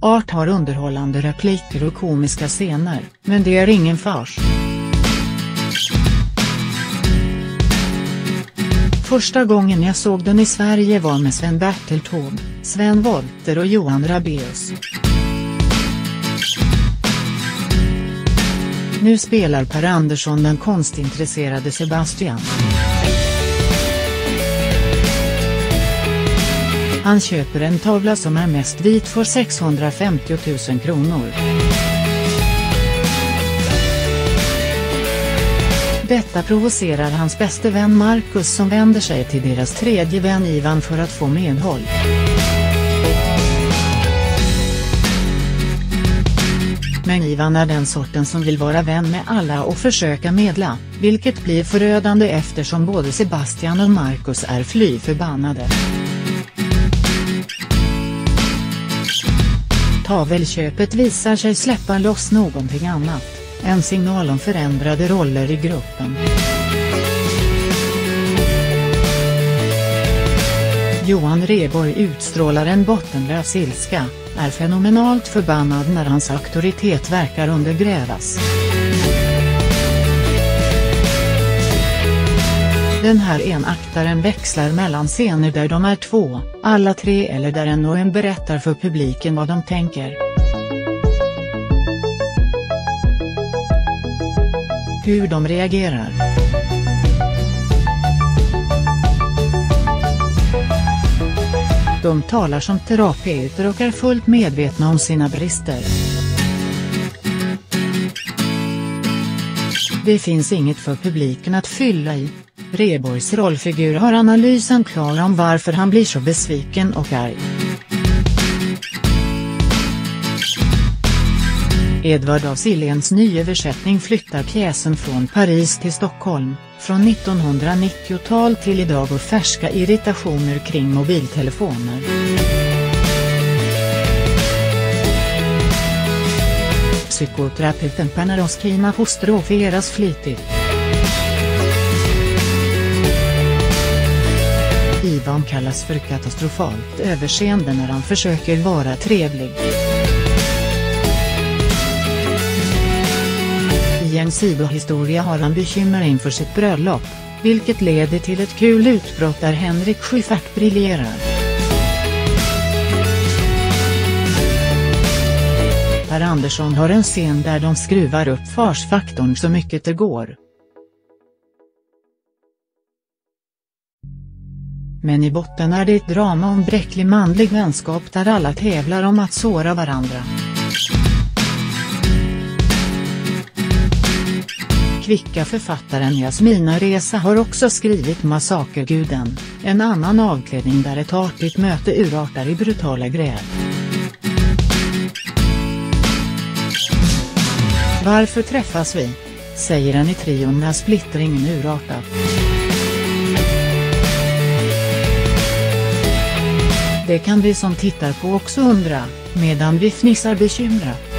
Art har underhållande repliker och komiska scener, men det är ingen fars. Första gången jag såg den i Sverige var med Sven-Bertil Taube, Sven Wollter och Johan Rabaeus. Nu spelar Per Andersson den konstintresserade Sebastian. Han köper en tavla som är mest vit för 650 000 kronor. Detta provocerar hans bäste vän Marcus som vänder sig till deras tredje vän Ivan för att få medhåll. Men Ivan är den sorten som vill vara vän med alla och försöka medla, vilket blir förödande eftersom både Sebastian och Marcus är fly förbannade. Tavelköpet visar sig släppa loss någonting annat, en signal om förändrade roller i gruppen. Johan Rheborg utstrålar en bottenlös ilska, är fenomenalt förbannad när hans auktoritet verkar undergrävas. Den här enaktaren växlar mellan scener där de är två, alla tre eller där en och en berättar för publiken vad de tänker. Hur de reagerar. De talar som terapeuter och är fullt medvetna om sina brister. Det finns inget för publiken att fylla i. Rheborgs rollfigur har analysen klar om varför han blir så besviken och arg. Edvard af Sillens nyöversättning flyttar pjäsen från Paris till Stockholm, från 1990-tal till idag och färska irritationer kring mobiltelefoner. Psykoterapeuten Panaroskina apostroferas flitigt. Ivan kallas för katastrofalt överseende när han försöker vara trevlig. I en sidohistoria har han bekymmer inför sitt bröllop, vilket leder till ett kul utbrott där Henrik Schyffert briljerar. Per Andersson har en scen där de skruvar upp farsfaktorn så mycket det går. Men i botten är det ett drama om bräcklig manlig vänskap där alla tävlar om att såra varandra. Kvicka författaren Jasmina Reza har också skrivit Massakerguden, en annan avklädning där ett artigt möte urartar i brutala gräl. Varför träffas vi? Säger en i trion när splittringen urartat. Det kan vi som tittar på också undra, medan vi fnissar bekymrat.